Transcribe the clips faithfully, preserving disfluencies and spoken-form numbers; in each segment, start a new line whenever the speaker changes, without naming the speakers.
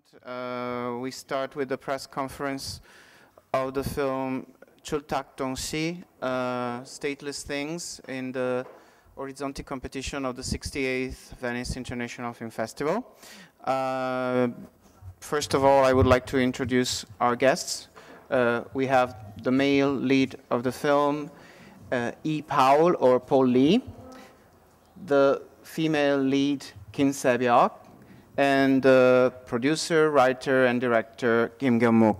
uh, we start with the press conference of the film Chultak-dongsi, uh, Stateless Things, in the Orizzonti competition of the sixty-eighth Venice International Film Festival. Uh, first of all, I would like to introduce our guests. Uh, we have the male lead of the film, uh, E. Paul, or Paul Lee, the female lead, Kim Se-byuk, and the producer, writer, and director, Kim Kyung-mook.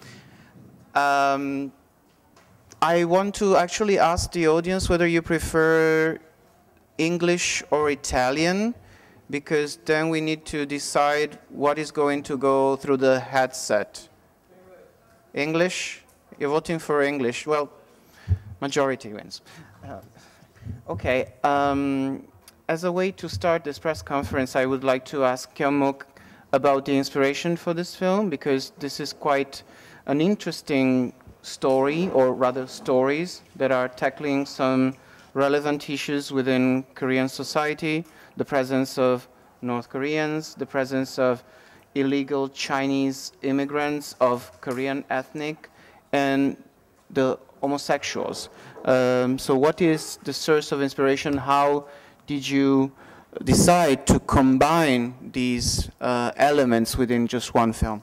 Um, I want to actually ask the audience whether you prefer English or Italian, because then we need to decide what is going to go through the headset. English? You're voting for English. Well, majority wins. Uh, okay. Um, as a way to start this press conference, I would like to ask Kyung-mook about the inspiration for this film, because this is quite an interesting story, or rather stories, that are tackling some relevant issues within Korean society, the presence of North Koreans, the presence of illegal Chinese immigrants of Korean ethnic, and the homosexuals. Um, so what is the source of inspiration? How did you decide to combine these uh, elements within just one film?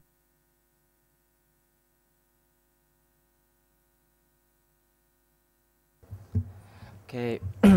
Okay,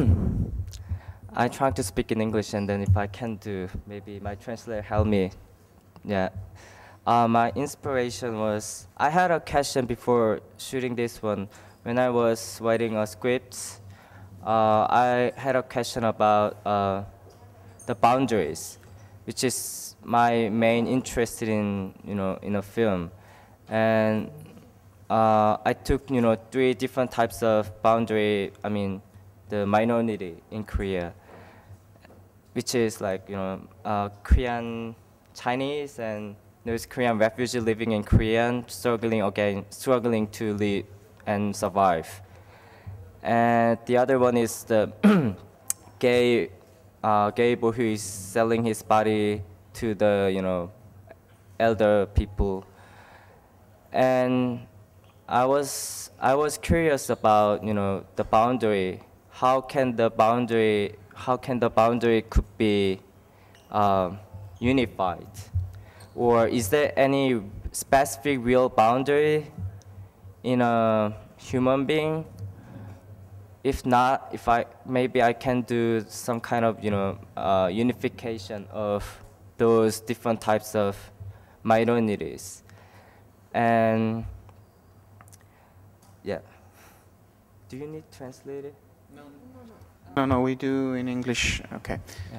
I try to speak in English, and then if I can do, maybe my translator help me. Yeah, uh, my inspiration was, I had a question before shooting this one. When I was writing a script, uh, I had a question about uh, the boundaries, which is my main interest in, you know, in a film. And uh, I took, you know, three different types of boundary, I mean, the minority in Korea, which is like, you know, uh, Korean Chinese, and there's Korean refugee living in Korea, struggling again, struggling to live and survive. And the other one is the gay, uh, gay boy who is selling his body to the, you know, elder people. And I was, I was curious about, you know, the boundary. How can the boundary, how can the boundary could be uh, unified? Or is there any specific real boundary in a human being? If not, if I, maybe I can do some kind of, you know, uh, unification of those different types of minorities. And yeah. Do you need translated?
No, no, no, we do in English. Okay.
Yeah.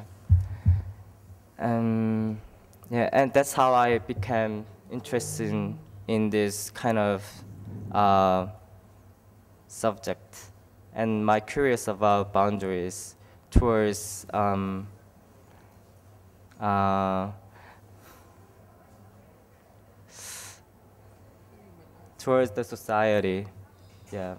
And yeah, and that's how I became interested in, in this kind of uh, subject, and my curious about boundaries towards um, uh, towards the society. Yeah.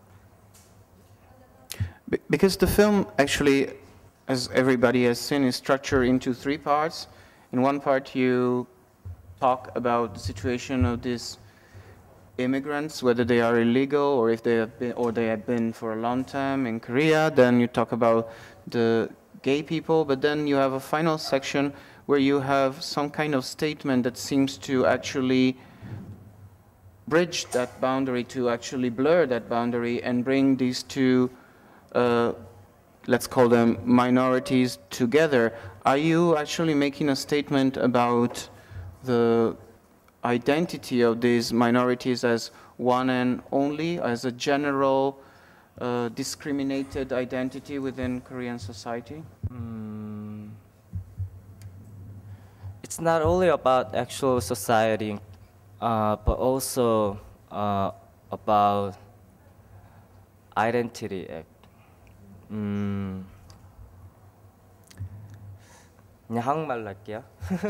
Because the film actually, as everybody has seen, is structured into three parts. In one part, you talk about the situation of these immigrants, whether they are illegal or if they have been, or they have been for a long time in Korea. Then you talk about the gay people, but then you have a final section where you have some kind of statement that seems to actually bridge that boundary, to actually blur that boundary and bring these two, uh, let's call them minorities, together. Are you actually making a statement about the identity of these minorities as one and only, as a general uh, discriminated identity within Korean society?
Mm. It's not only about actual society, uh, but also uh, about identity. 음, 그냥 한국말로 할게요.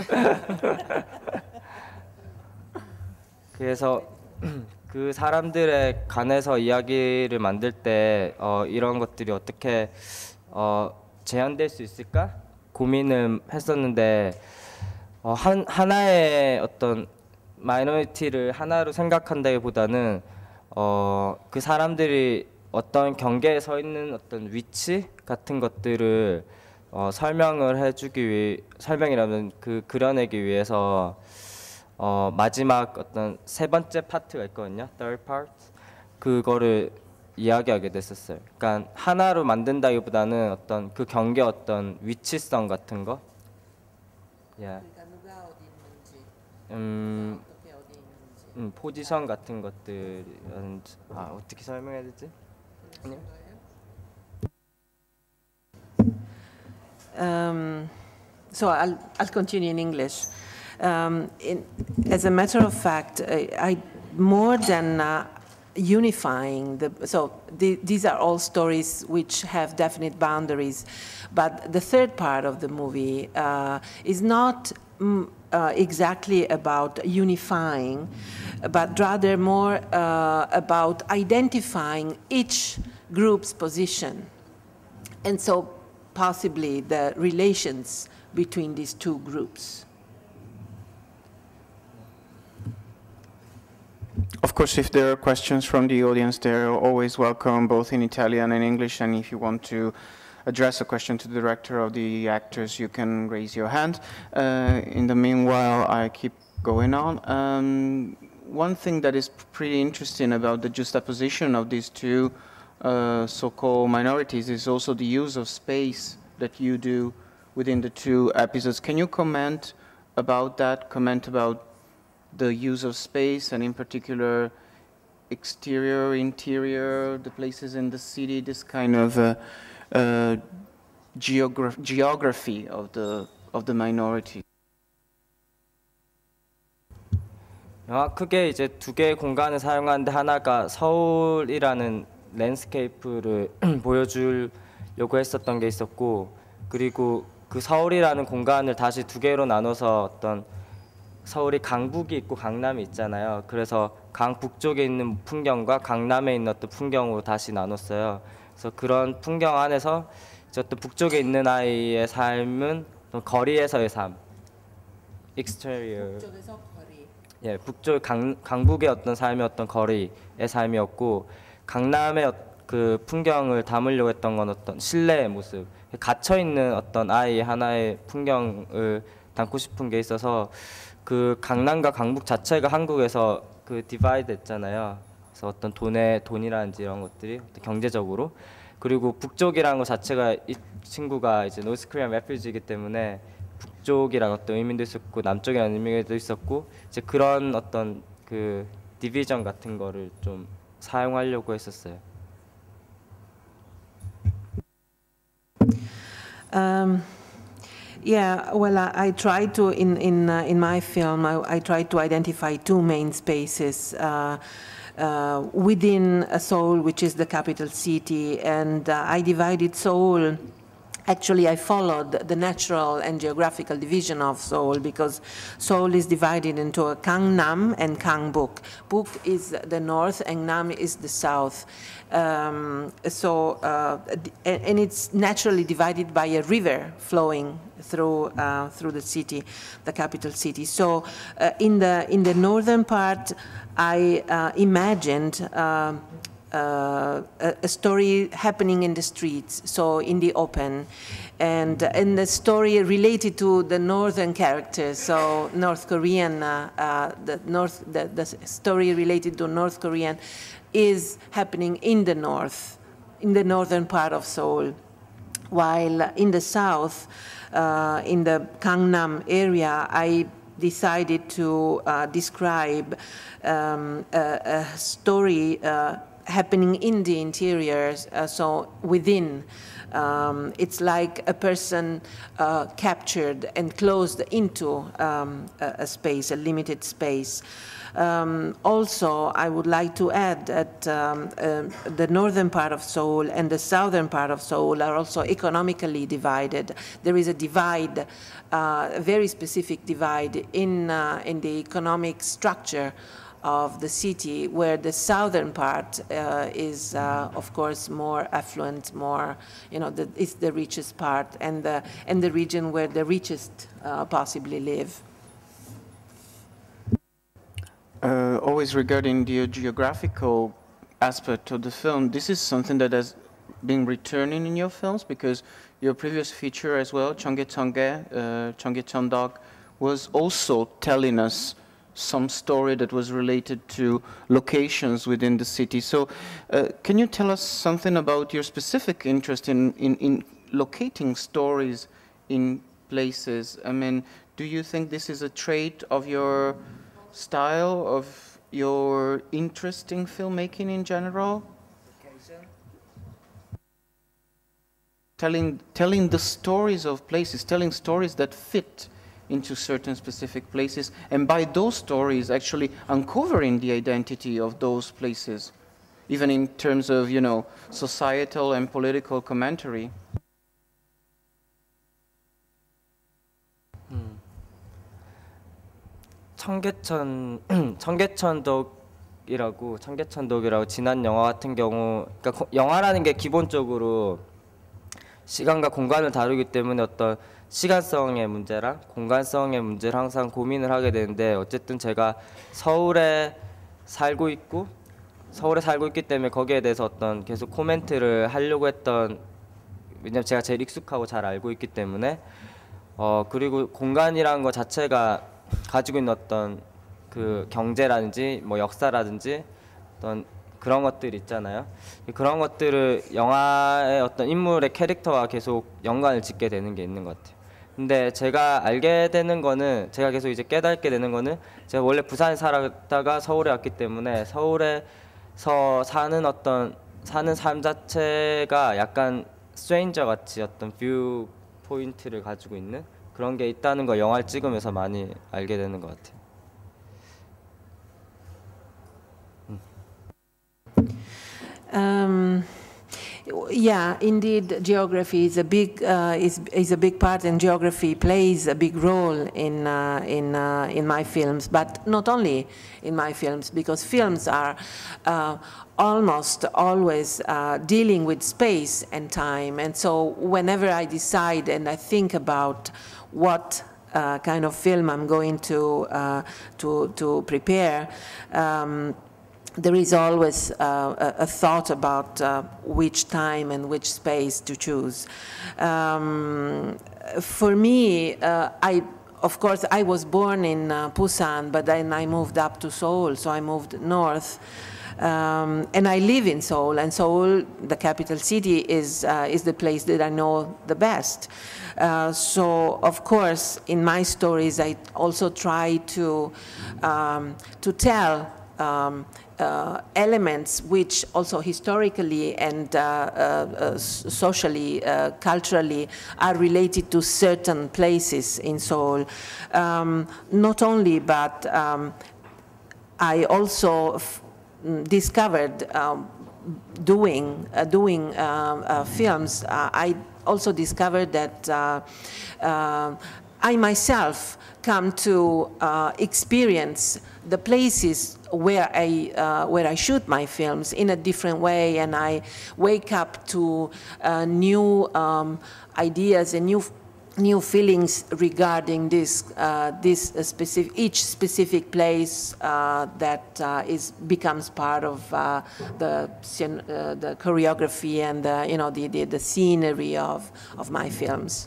그래서 그 사람들에 관해서 이야기를 만들 때 어, 이런 것들이 어떻게 어, 재현될 수 있을까 고민을 했었는데 어, 한, 하나의 어떤 마이너리티를 하나로 생각한다기보다는 어, 그 사람들이 어떤 경계에 서 있는 어떤 위치 같은 것들을 어, 설명을 해주기 위해 설명이라면 그 그려내기 위해서 어, 마지막 어떤 세 번째 파트가 있거든요. third part. 그거를 이야기하게 됐었어요. 그러니까 하나로 만든다기보다는 어떤 그 경계 어떤 위치성 같은 거. Yeah.
그러니까 누가 어디 있는지,
음,
어떻게 어디 있는지.
음, 포지션 같은 것들 아 어떻게 설명해야 되지? 아니요.
Um, so I'll, I'll continue in English. Um, in, as a matter of fact, I, I more than uh, unifying the, so the, these are all stories which have definite boundaries, but the third part of the movie uh, is not mm, uh, exactly about unifying, but rather more uh, about identifying each group's position. And so possibly the relations between these two groups.
Of course, if there are questions from the audience, they're always welcome, both in Italian and English. And if you want to address a question to the director of the actors, you can raise your hand. Uh, in the meanwhile, I keep going on. Um, one thing that is pretty interesting about the juxtaposition of these two uh, so-called minorities is also the use of space that you do within the two episodes. Can you comment about that, comment about the use of space, and in particular exterior, interior, the places in the city, this kind of uh, uh, geograph geography of the of the minority?
영화 크게 이제 두 개의 공간을 사용하는데 하나가 서울이라는 랜드스케이프를 보여주려고 했었던 게 있었고, 그리고 그 서울이라는 공간을 다시 두 개로 나눠서 어떤 서울이 강북이 있고 강남이 있잖아요. 그래서 강북쪽에 있는 풍경과 강남에 있는 어떤 풍경으로 다시 나눴어요. 그래서 그런 풍경 안에서 이제 어떤 북쪽에 있는 아이의 삶은 거리에서의 삶, exterior.
북쪽에서 거리.
예, 북쪽 강, 강북의 어떤 삶이 어떤 거리의 삶이었고, 강남의 그 풍경을 담으려고 했던 건 어떤 실내의 모습, 갇혀 있는 어떤 아이 하나의 풍경을 담고 싶은 게 있어서. 그 강남과 강북 자체가 한국에서 그 디바이드 했잖아요. 그래서 어떤 돈의 돈이라든지 이런 것들이 경제적으로, 그리고 북쪽이라는 것 자체가 이 친구가 이제 노스 코리안 레퓨지이기 때문에 북쪽이라는 어떤 의미도 있었고 남쪽이라는 의미도 있었고, 이제 그런 어떤 그 디비전 같은 거를 좀 사용하려고 했었어요.
Um, Yeah, well, I, I try to, in, in, uh, in my film, I, I try to identify two main spaces uh, uh, within uh, Seoul, which is the capital city, and uh, I divided Seoul. Actually, I followed the natural and geographical division of Seoul, because Seoul is divided into a Gangnam and Gangbuk. Buk is the north and Nam is the south. Um, so, uh, and it's naturally divided by a river flowing through uh, through the city, the capital city. So, uh, in the in the northern part, I uh, imagined uh, uh, a, a story happening in the streets, so in the open, and and the story related to the northern characters. So, North Korean, uh, uh, the North, the, the story related to North Korean is happening in the north, in the northern part of Seoul, while in the south, uh, in the Gangnam area, I decided to uh, describe um, a, a story uh, happening in the interiors, uh, so within. Um, it's like a person uh, captured and closed into um, a, a space, a limited space. Um, also, I would like to add that um, uh, the northern part of Seoul and the southern part of Seoul are also economically divided. There is a divide, uh, a very specific divide in, uh, in the economic structure of the city, where the southern part uh, is, uh, of course, more affluent, more, you know, the, it's the richest part, and the, and the region where the richest uh, possibly live.
always regarding the geographical aspect of the film, this is something that has been returning in your films, because your previous feature as well, Cheonggye Cheonggye, uh, Cheonggye Cheondok, was also telling us some story that was related to locations within the city. So uh, can you tell us something about your specific interest in, in, in locating stories in places? I mean, do you think this is a trait of your style, of your interest in filmmaking in general? Telling, telling the stories of places, telling stories that fit into certain specific places, and by those stories actually uncovering the identity of those places, even in terms of, you know, societal and political commentary.
음. 청계천, 청계천독이라고, 청계천독이라고 지난 영화 같은 경우, 그러니까 영화라는 게 기본적으로 시간과 공간을 다루기 때문에 어떤 시간성의 문제랑 공간성의 문제를 항상 고민을 하게 되는데, 어쨌든 제가 서울에 살고 있고 서울에 살고 있기 때문에 거기에 대해서 어떤 계속 코멘트를 하려고 했던, 왜냐면 제가 제일 익숙하고 잘 알고 있기 때문에. 어 그리고 공간이라는 것 자체가 가지고 있는 어떤 그 경제라든지 뭐 역사라든지 어떤 그런 것들 있잖아요. 그런 것들을 영화의 어떤 인물의 캐릭터와 계속 연관을 짓게 되는 게 있는 것 같아요. 근데 제가 알게 되는 거는, 제가 계속 이제 깨닫게 되는 거는, 제가 원래 부산에 살았다가 서울에 왔기 때문에 서울에서 사는 어떤 사는 삶 자체가 약간 스트레인저 같이 어떤 뷰 포인트를 가지고 있는 그런 게 있다는 거 영화를 찍으면서 많이 알게 되는 것 같아요.
Um, yeah, indeed, geography is a big uh, is is a big part, and geography plays a big role in uh, in uh, in my films. But not only in my films, because films are uh, almost always uh, dealing with space and time. And so, whenever I decide and I think about what uh, kind of film I'm going to uh, to to prepare. Um, There is always uh, a, a thought about uh, which time and which space to choose. Um, for me, uh, I, of course, I was born in uh, Busan, but then I moved up to Seoul, so I moved north. Um, and I live in Seoul, and Seoul, the capital city, is, uh, is the place that I know the best. Uh, so, of course, in my stories, I also try to, um, to tell um, Uh, elements which also historically and uh, uh, uh, socially, uh, culturally are related to certain places in Seoul. Um, not only, but um, I also f discovered um, doing, uh, doing uh, uh, films, uh, I also discovered that uh, uh, I myself come to uh, experience the places where I uh, where I shoot my films in a different way, and I wake up to uh, new um, ideas and new new feelings regarding this uh, this specific each specific place uh, that uh, is becomes part of uh, the uh, the choreography and the, you know the, the the scenery of of my films.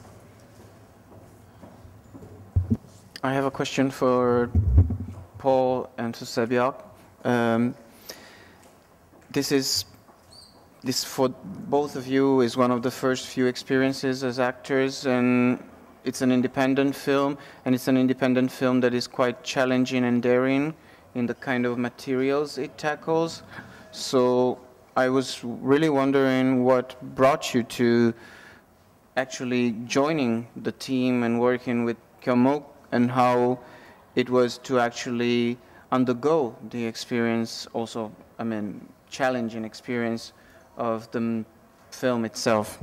I have a question for Paul and to Sabiak. Um, this is, this for both of you is one of the first few experiences as actors, and it's an independent film, and it's an independent film that is quite challenging and daring in the kind of materials it tackles. So I was really wondering what brought you to actually joining the team and working with Kyeomok, and how it was to actually undergo the experience, also, I mean, challenging experience of the film itself.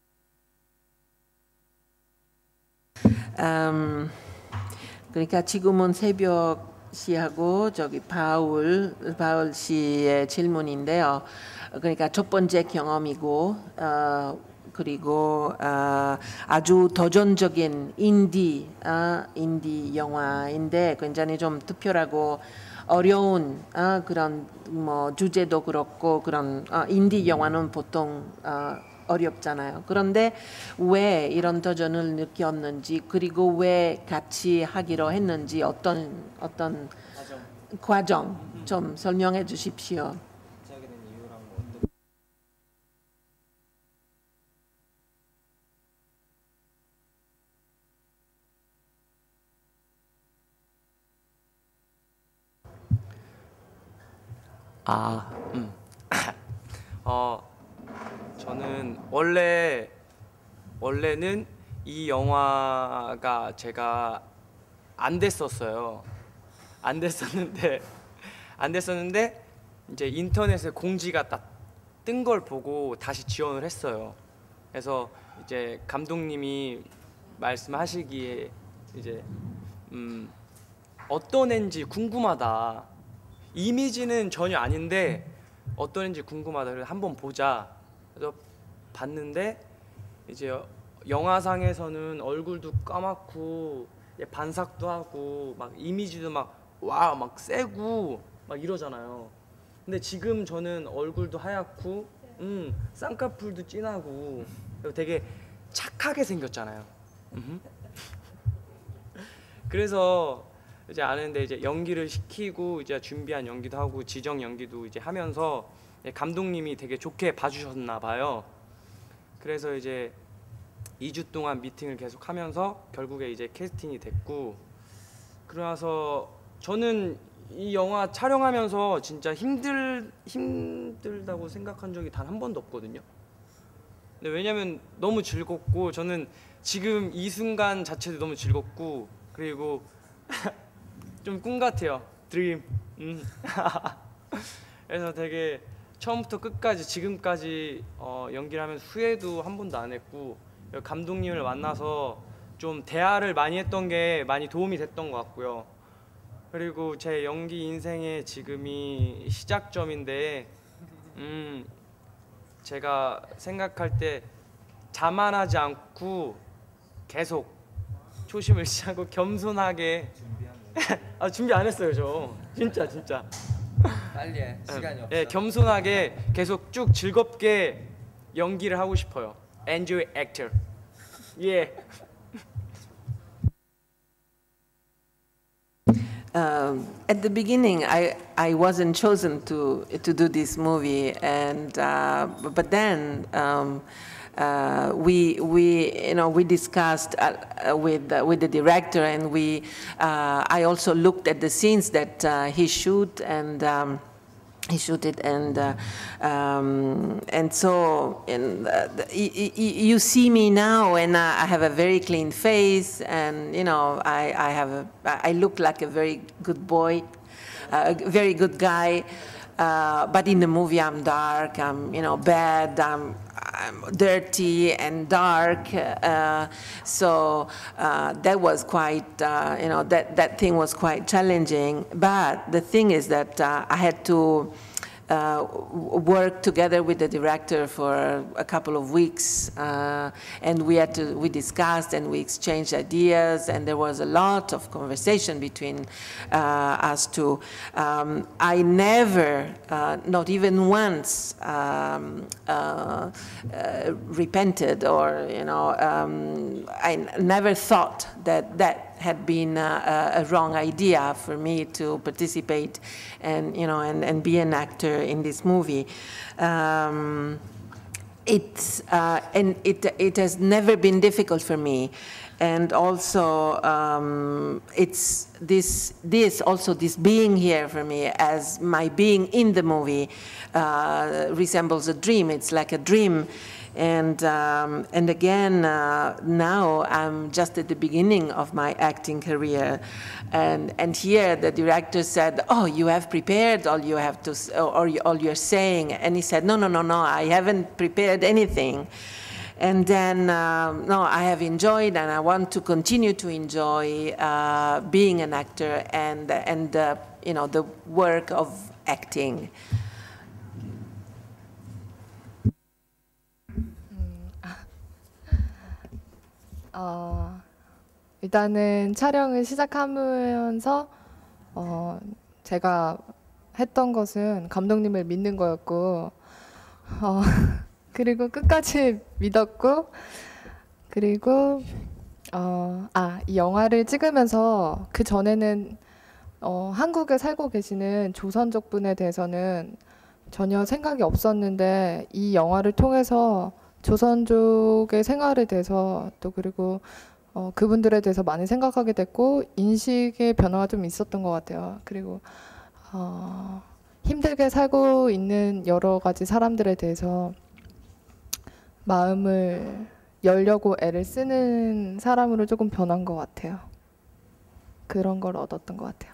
Um, 그러니까 지금은 새벽 씨하고 저기 바울 바울 씨의 질문인데요. 그러니까 첫 번째 경험이고. 어, 그리고 어, 아주 도전적인 인디, 어, 인디 영화인데 굉장히 좀 특별하고 어려운 어, 그런 뭐 주제도 그렇고 그런 어, 인디 영화는 보통 어, 어렵잖아요. 그런데 왜 이런 도전을 느꼈는지 그리고 왜 같이 하기로 했는지 어떤 어떤 과정, 과정 좀 설명해 주십시오.
아, 음. 어, 저는 원래 원래는 이 영화가 제가 안 됐었어요. 안 됐었는데 안 됐었는데 이제 인터넷에 공지가 딱 뜬 걸 보고 다시 지원을 했어요. 그래서 이제 감독님이 말씀하시기에 이제 음, 어떤 애인지 궁금하다. 이미지는 전혀 아닌데 어떤 애인지 궁금하다. 그래서 한번 보자. 그래서 봤는데 이제 영화상에서는 얼굴도 까맣고 반삭도 하고 막 이미지도 막 와 막 세고 막 이러잖아요. 근데 지금 저는 얼굴도 하얗고 음 쌍꺼풀도 진하고 그리고 되게 착하게 생겼잖아요. 그래서 이제 아는데 이제 연기를 시키고 이제 준비한 연기도 하고 지정 연기도 이제 하면서 감독님이 되게 좋게 봐주셨나 봐요. 그래서 이제 이 주 동안 미팅을 계속 하면서 결국에 이제 캐스팅이 됐고, 그러나서 저는 이 영화 촬영하면서 진짜 힘들 힘들다고 생각한 적이 단 한 번도 없거든요. 근데 왜냐면 너무 즐겁고 저는 지금 이 순간 자체도 너무 즐겁고 그리고 좀 꿈 같아요. 드림. 음. 그래서 되게 처음부터 끝까지 지금까지 어, 연기를 하면서 후회도 한 번도 안 했고 감독님을 만나서 좀 대화를 많이 했던 게 많이 도움이 됐던 것 같고요. 그리고 제 연기 인생의 지금이 시작점인데 음, 제가 생각할 때 자만하지 않고 계속 초심을 잃지 겸손하게 아 준비 안 했어요 저 진짜 진짜
빨리 해 시간이 없어.
예, 겸손하게 계속 쭉 즐겁게 연기를 하고 싶어요. Enjoy actor. 예.
Um, at the beginning, I, I wasn't chosen to to do this movie, and uh, but then um, uh, we we you know we discussed uh, with uh, with the director, and we uh, I also looked at the scenes that uh, he shoot and. Um, He shoot it, and uh, um, and so and, uh, the, you see me now, and I have a very clean face, and you know I I have a I look like a very good boy, a very good guy, uh, but in the movie I'm dark, I'm you know bad, I'm I'm dirty and dark, uh, so uh, that was quite uh, you know that that thing was quite challenging. But the thing is that uh, I had to uh, work together with the director for a couple of weeks, uh, and we had to we discussed and we exchanged ideas, and there was a lot of conversation between uh, us two. Um, I never, uh, not even once, um, uh, uh, repented, or you know, um, I never thought that that had been a, a wrong idea for me to participate and you know and, and be an actor in this movie. Um, it's uh, and it it has never been difficult for me, and also um, it's this this also this being here for me as my being in the movie uh, resembles a dream. It's like a dream. And um, and again, uh, now I'm just at the beginning of my acting career, and and here the director said, "Oh, you have prepared all you have to, or all you're saying," and he said, "No, no, no, no, I haven't prepared anything." And then, um, no, I have enjoyed, and I want to continue to enjoy uh, being an actor and and uh, you know the work of acting.
어, 일단은 촬영을 시작하면서 어, 제가 했던 것은 감독님을 믿는 거였고, 어, 그리고 끝까지 믿었고, 그리고 어, 아, 이 영화를 찍으면서 그 전에는 어, 한국에 살고 계시는 조선족 분에 대해서는 전혀 생각이 없었는데 이 영화를 통해서 조선족의 생활에 대해서 또 그리고 어, 그분들에 대해서 많이 생각하게 됐고 인식의 변화가 좀 있었던 것 같아요. 그리고 어, 힘들게 살고 있는 여러 가지 사람들에 대해서 마음을 열려고 애를 쓰는 사람으로 조금 변한 것 같아요. 그런 걸 얻었던 것 같아요.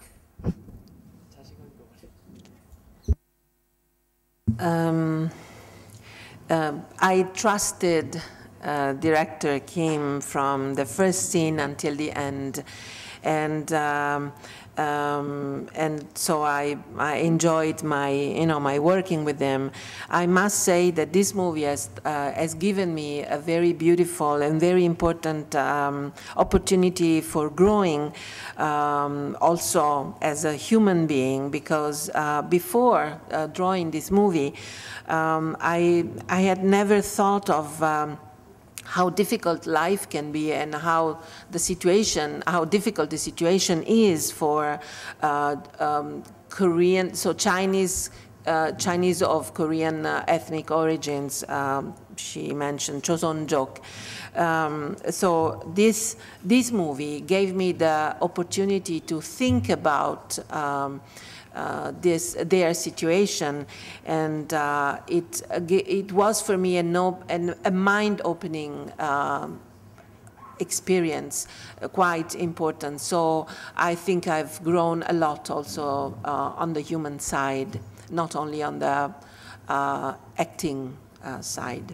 Um, uh, I trusted uh, director Kim from the first scene until the end, and um, um, and so I I enjoyed my you know my working with them. I must say that this movie has uh, has given me a very beautiful and very important um, opportunity for growing, um, also as a human being, because uh, before uh, drawing this movie, um, I I had never thought of. Um, how difficult life can be and how the situation, how difficult the situation is for uh, um, Korean, so Chinese, uh, Chinese of Korean uh, ethnic origins. Um, she mentioned Chosunjok. Um, so this, this movie gave me the opportunity to think about um, Uh, this their situation, and uh, it it was for me a, no, an, a mind-opening um, experience, uh, quite important. So I think I've grown a lot also uh, on the human side, not only on the uh, acting uh, side.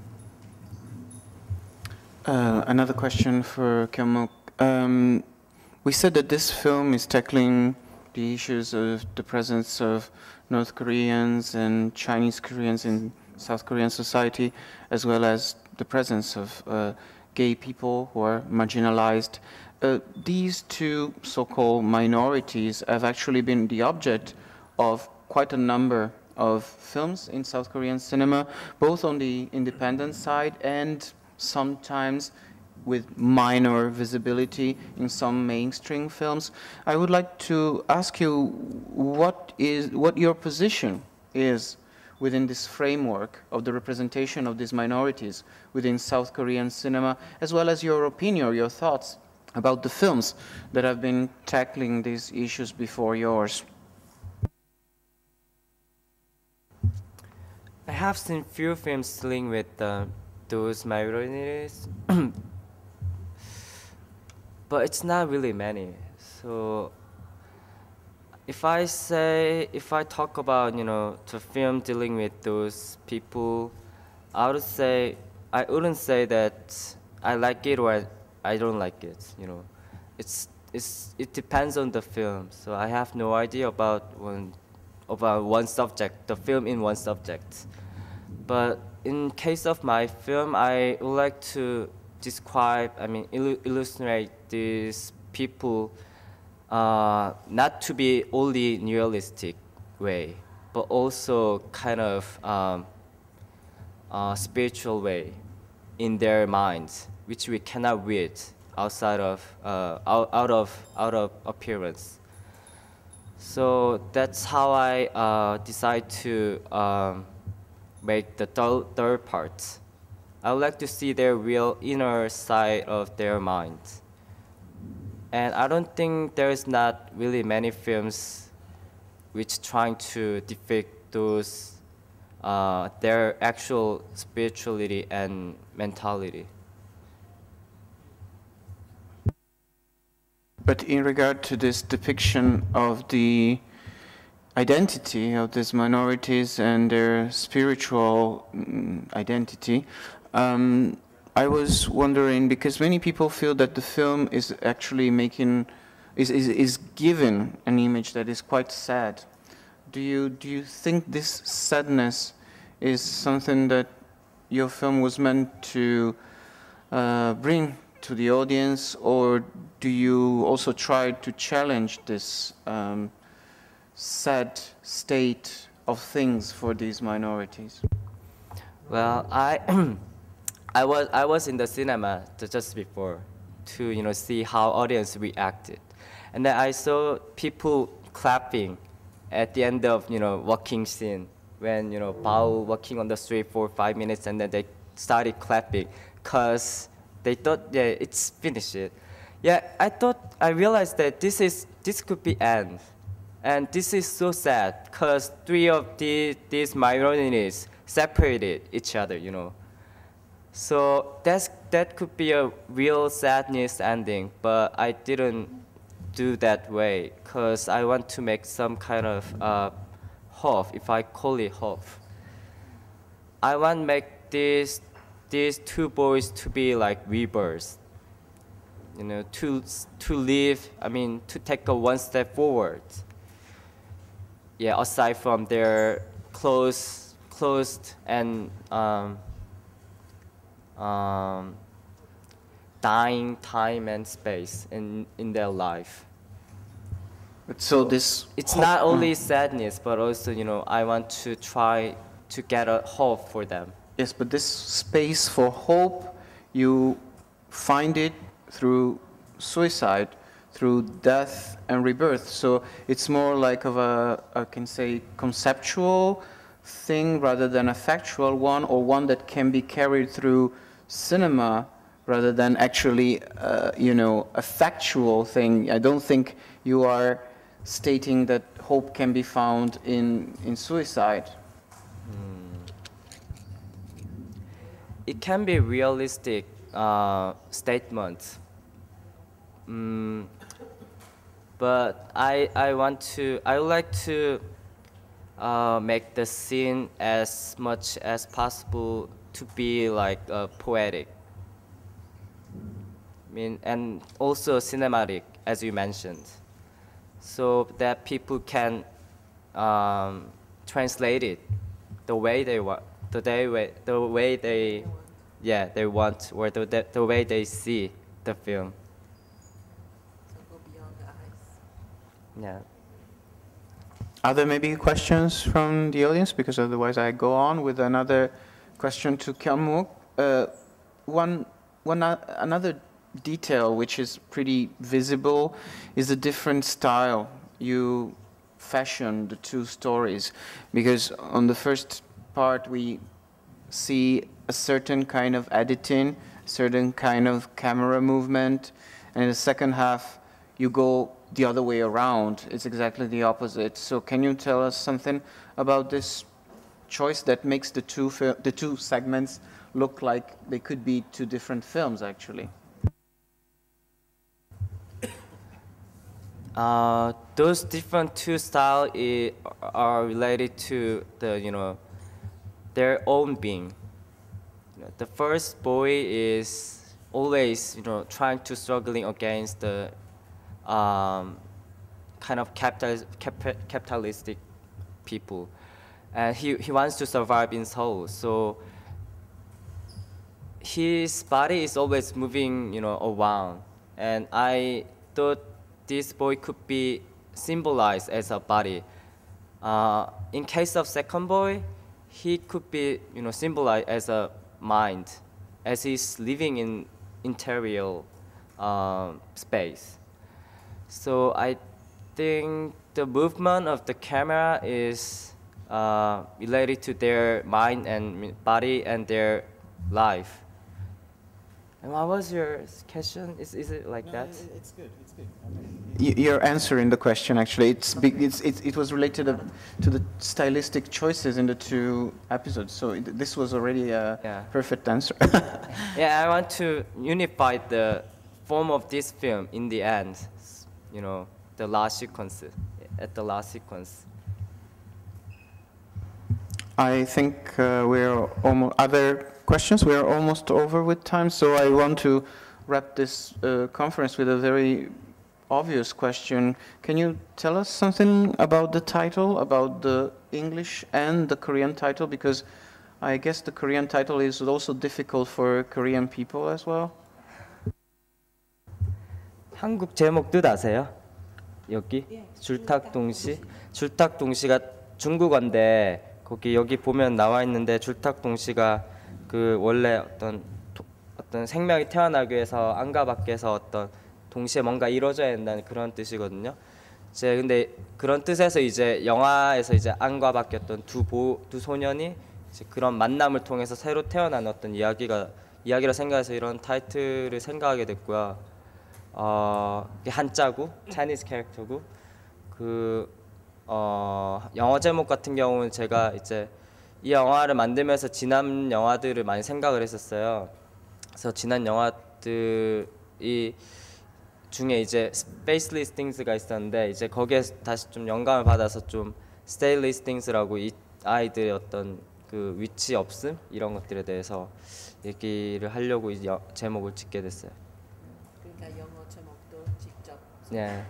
Uh, another question for Kyung-mook. Um, we said that this film is tackling the issues of the presence of North Koreans and Chinese Koreans in South Korean society, as well as the presence of uh, gay people who are marginalized. Uh, these two so-called minorities have actually been the object of quite a number of films in South Korean cinema, both on the independent side and sometimes with minor visibility in some mainstream films. I would like to ask you what is what your position is within this framework of the representation of these minorities within South Korean cinema, as well as your opinion, your thoughts about the films that have been tackling these issues before yours.
I have seen few films dealing with uh, those minorities. But it's not really many. So if I say, if I talk about, you know, the film dealing with those people, I would say, I wouldn't say that I like it or I don't like it, you know. It's, it's, it depends on the film. So I have no idea about one, about one subject, the film in one subject. But in case of my film, I would like to describe, I mean, il illustrate these people uh, not to be only realistic way, but also kind of um, uh, spiritual way in their minds, which we cannot read outside of uh, out, out of out of appearance. So that's how I uh, decide to um, make the th third part. I would like to see their real inner side of their mind. And I don't think there's not really many films which trying to depict those, uh, their actual spirituality and mentality.
But in regard to this depiction of the identity of these minorities and their spiritual mm, identity, um, I was wondering, because many people feel that the film is actually making, is, is, is given an image that is quite sad. Do you, do you think this sadness is something that your film was meant to uh, bring to the audience, or do you also try to challenge this um, sad state of things for these minorities?
Well, I I was I was in the cinema just before to you know see how audience reacted, and then I saw people clapping at the end of you know walking scene when you know Bao walking on the street for five minutes and then they started clapping because they thought yeah it's finished. Yeah, I thought I realized that this is this could be end, and this is so sad because three of the, these minorities separated each other, you know. So that's that could be a real sadness ending, but I didn't do that way because I want to make some kind of uh, hope, if I call it hope. I want to make these these two boys to be like rebirths. You know, to to live. I mean, to take a one step forward. Yeah, aside from their close, closed and um, um, dying time and space in in their life.
But so this
It's
hope-
not only sadness, but also you know, I want to try to get a hope for them.
Yes, but this space for hope, you find it through suicide, through death and rebirth. So it's more like of a, I can say, conceptual thing rather than a factual one, or one that can be carried through cinema rather than actually, uh, you know, a factual thing. I don't think you are stating that hope can be found in, in suicide.
It can be realistic uh, statement, mm, but I I want to I would like to uh, make the scene as much as possible to be like uh, poetic. I mean, and also cinematic, as you mentioned, so that people can um, translate it the way they want. The way, the way they, yeah, they want, or the, the, the way they see the film. Yeah.
Are there maybe questions from the audience? Because otherwise I go on with another question to Kyung-mook. Uh, one, one, uh, another detail which is pretty visible is the different style you fashion the two stories. Because on the first part we see a certain kind of editing, certain kind of camera movement, and in the second half you go the other way around. It's exactly the opposite. So can you tell us something about this choice that makes the two the two segments look like they could be two different films actually?
Uh, those different two styles are related to the you know their own being. You know, the first boy is always you know trying to struggling against the um, kind of capital, cap, capitalistic people, and he he wants to survive in Seoul. So his body is always moving you know around, and I thought this boy could be symbolized as a body. Uh, in case of second boy, he could be, you know, symbolized as a mind, as he's living in interior um, space. So I think the movement of the camera is uh, related to their mind and body and their life. And what was your question? Is is it like
No,
that?
It's good. It's good. Y- You're answering the question actually. It's big. It's, it, it was related to the stylistic choices in the two episodes. So it, this was already a
Yeah.
perfect answer.
Yeah, I want to unify the form of this film in the end. You know, the last sequence, at the last sequence.
I think uh, we're almost. Other questions? We are almost over with time, so I want to wrap this uh, conference with a very obvious question. Can you tell us something about the title, about the English and the Korean title? Because I guess the Korean title is also difficult for Korean people as well.
한국 제목 뜻 아세요? 여기 줄탁동시 줄탁동시가 중국어인데 거기 여기 보면 나와 있는데 줄탁동시가 그 원래 어떤 도, 어떤 생명이 태어나기 위해서 안과 밖에서 어떤 동시에 뭔가 이루어져야 된다는 그런 뜻이거든요. 이제 근데 그런 뜻에서 이제 영화에서 이제 안과 밖이었던 두, 보, 두 소년이 이제 그런 만남을 통해서 새로 태어난 어떤 이야기가 이야기라 생각해서 이런 타이틀을 생각하게 됐고요. 어, 이게 한자고 Chinese 캐릭터고 그 어, 영어 제목 같은 경우는 제가 이제 이 영화를 만들면서 지난 영화들을 많이 생각을 했었어요. 그래서 지난 영화들이 중에 이제 Spaceless Things가 있었는데 이제 거기에 다시 좀 영감을 받아서 좀 Stateless Things라고 이 아이들의 어떤 그 위치 없음 이런 것들에 대해서 얘기를 하려고 이 여, 제목을 짓게 됐어요.
그러니까 영어 제목도 직접.
네.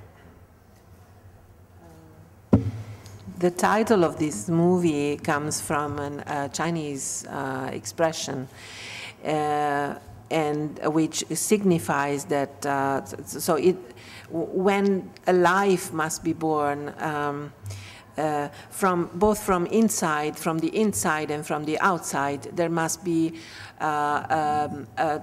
The title of this movie comes from a uh, Chinese uh, expression, uh, and which signifies that. Uh, so it, when a life must be born. Um, Uh, from both from inside, from the inside and from the outside, there must be uh, um, a,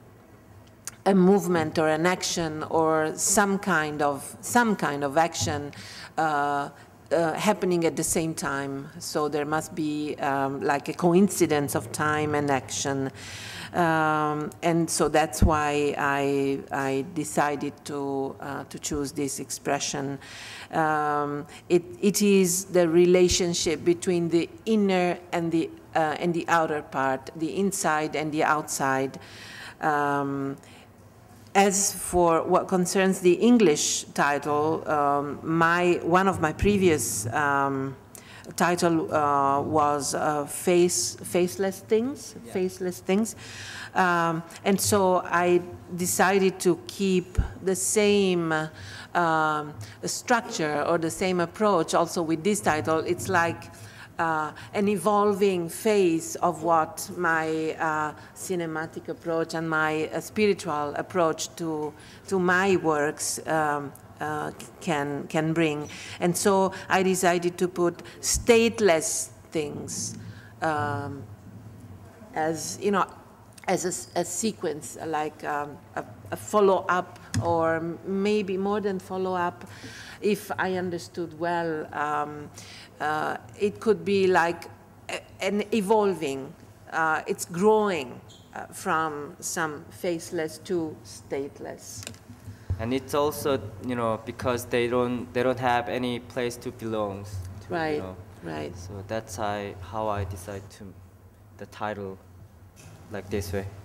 a movement or an action or some kind of some kind of action uh, uh, happening at the same time. So there must be um, like a coincidence of time and action. Um, and so that's why I, I decided to, uh, to choose this expression. Um, it, it is the relationship between the inner and the, uh, and the outer part, the inside and the outside. Um, as for what concerns the English title, um, my, one of my previous um, title uh, was uh, face, Faceless Things, yeah. Faceless Things. Um, and so I decided to keep the same uh, structure or the same approach also with this title. It's like uh, an evolving phase of what my uh, cinematic approach and my uh, spiritual approach to, to my works um, Uh, can can bring. And so I decided to put stateless things um, as, you know, as a, a sequence, like um, a, a follow-up, or maybe more than follow-up. If I understood well, um, uh, it could be like a, an evolving, uh, it's growing uh, from some faceless to stateless.
And it's also, you know, because they don't they don't have any place to belong to,
right,
you know.
Right.
So that's I, how I decide to the title like this way.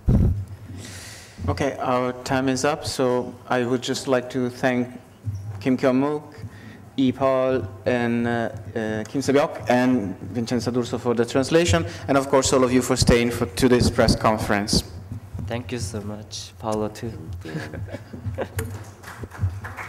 Okay, our time is up, so I would just like to thank Kim Kyung-mook, E. Paul, and uh, uh, Kim Se-byok, and Vincenza D'Urso for the translation, and of course all of you for staying for, to this press conference.
Thank you so much, Paolo, too.